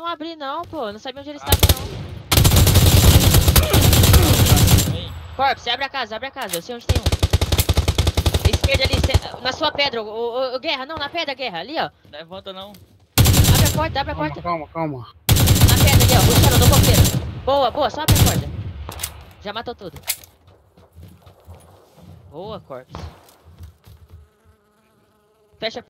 abrir não, pô. Não sabia onde eles estavam, não. Corpse, abre a casa, abre a casa. Eu sei onde tem um. Esquerda ali, na sua pedra. Guerra, não, na pedra, Guerra. Ali, ó. Levanta não. Abre a porta, abre a porta. Calma. Na pedra ali, ó. Puxaram do coqueiro. Boa, boa, só abre a porta. Já matou tudo. Boa, Corpse. Fecha a